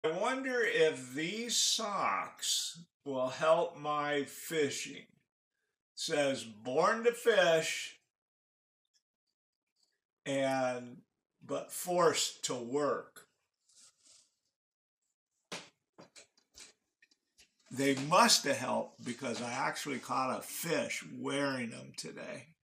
I wonder if these socks will help my fishing. It says born to fish but forced to work. They must have helped because I actually caught a fish wearing them today.